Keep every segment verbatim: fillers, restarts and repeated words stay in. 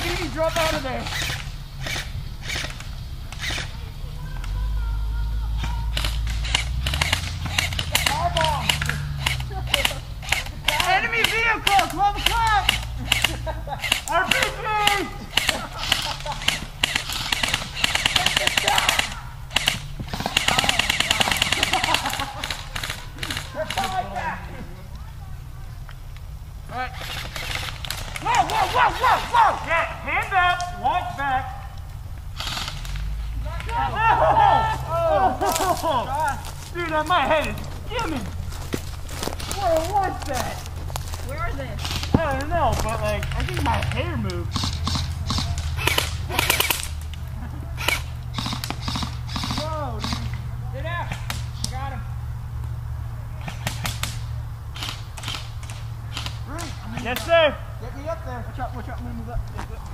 Enemy, drop out of there. Enemy vehicle, twelve o'clock! R P G! Alright. Whoa, whoa, whoa, whoa, whoa! Yeah, hands up, walk back. Oh, oh, oh. Dude, my head is skimming. What was that? Where is it? I don't know, but like, I think my hair moved. Whoa, dude. Get out. Got him. Right. Yes, sir. Get me up there. Watch out, watch out. I'm gonna move up. Yes, sir.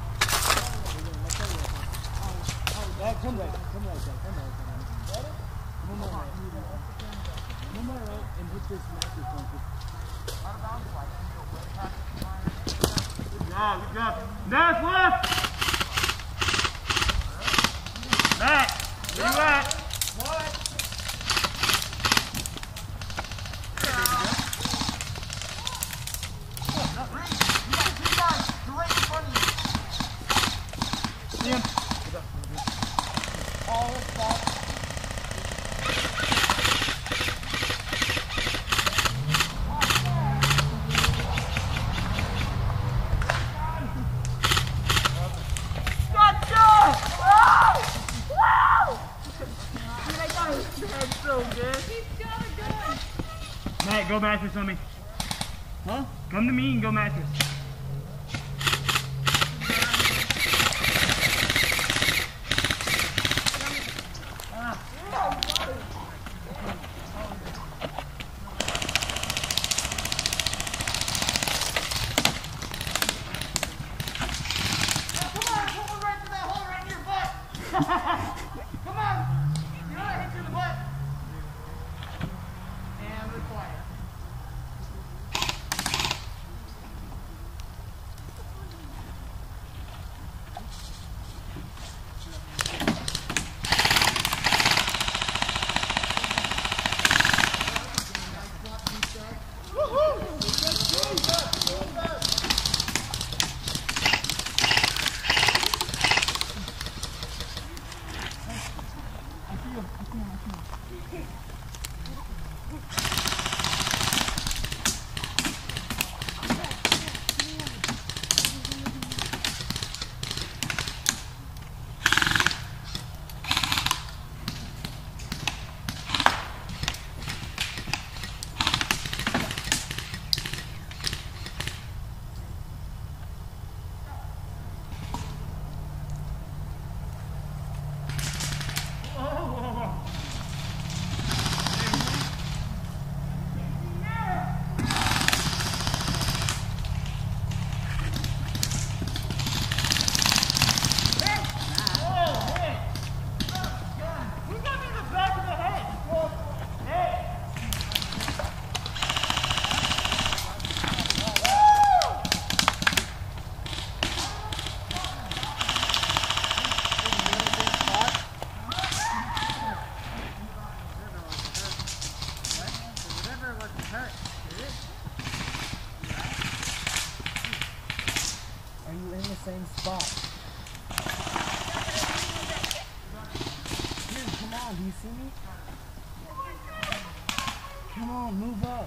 Back, come back. Come right back. Come right back. One more right. One more right and hit this microphone. Good job, good job. That's left. Back. Where you at? What? See him? All back. Matt, go mattress on me. Huh? Come to me and go mattress. Come on! You know I hit you in the butt. And we're quiet. Are you in the same spot? Here, come on, do you see me? Come on, move up.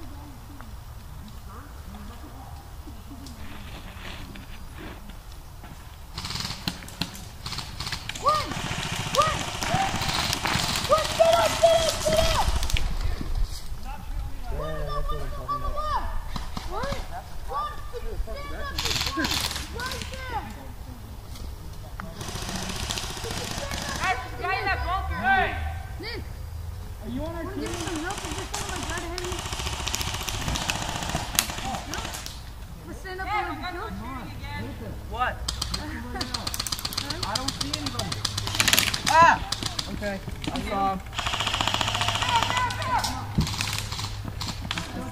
Run! Run! Run! Get up! Get up! Get up! Run! I want to come on the left! Run! Run! Stand up! Right there! Guy in that bunker, hey! Nick, Are you on our we're team? getting some help. Is there someone like right ahead of me? No? We're standing up there with the kill. What? I don't see anybody. Ah! Okay, I saw him.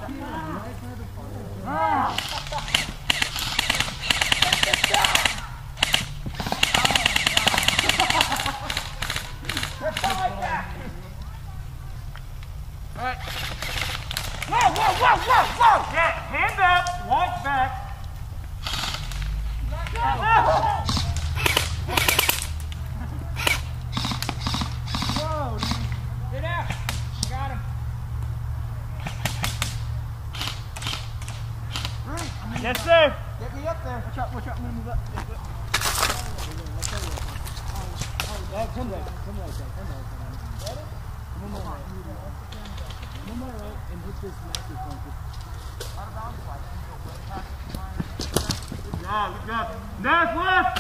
Ah! Yes, sir. Get me up there. Watch out, watch out. I'm gonna move up. Dad, come back. Come right there. Come right there. Come on, right. Come on, right. And hit this massive one. Good job, good job. Next left.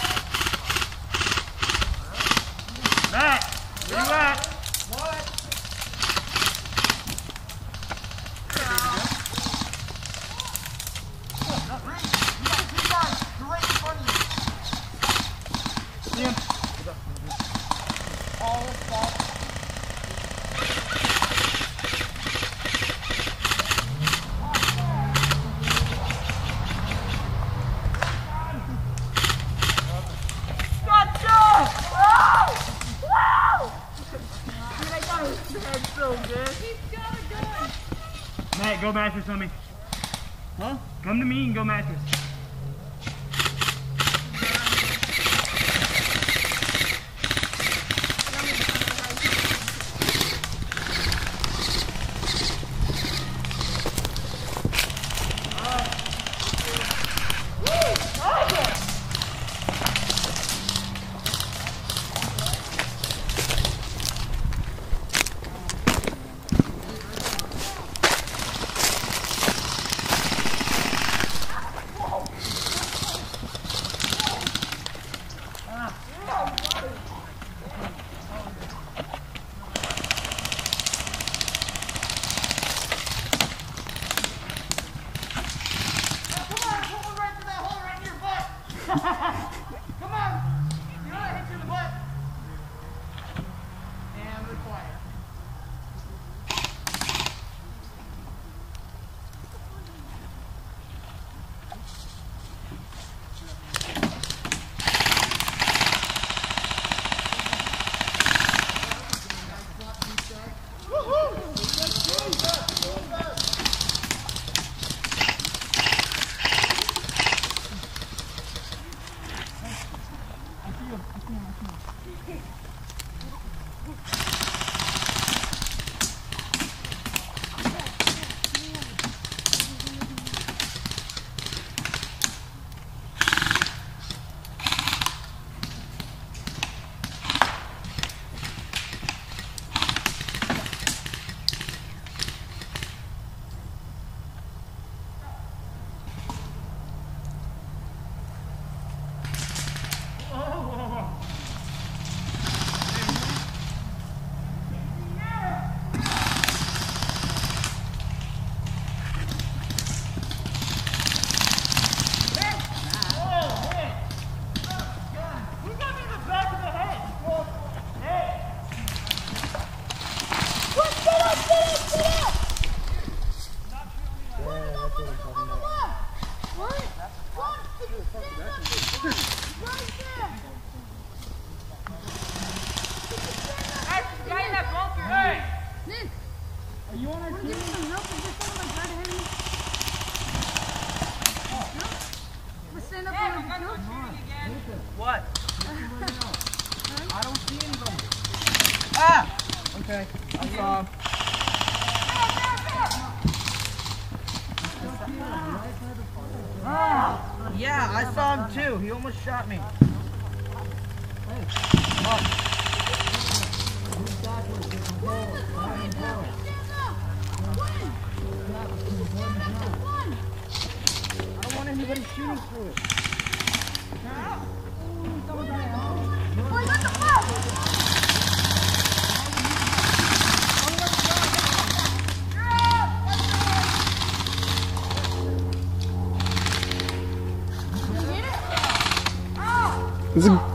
Matt, where you at? What? See him? All this ball. Matt, go mattress on me. Huh? Come to me and go mattress. Come on! You know I hit you in the butt. And require. What? I don't see anybody. Ah! Okay, I saw him. Ah! Yeah, I saw him too. He almost shot me. Oh. I don't want anybody shooting through it. Is it